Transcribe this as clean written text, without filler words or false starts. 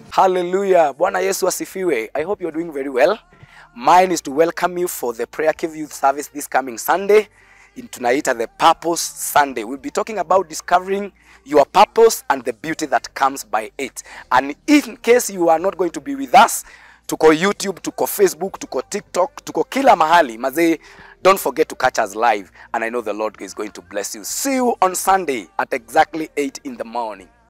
Hallelujah. Bwana Yesu asifiwe. I hope you're doing very well. Mine is to welcome you for the Prayer Cave Youth Service this coming Sunday. In tunaita the Purpose Sunday. We'll be talking about discovering your purpose and the beauty that comes by it. And in case you are not going to be with us, tuko YouTube, tuko Facebook, tuko TikTok, tuko kila mahali. Mazee, don't forget to catch us live. And I know the Lord is going to bless you. See you on Sunday at exactly 8 in the morning.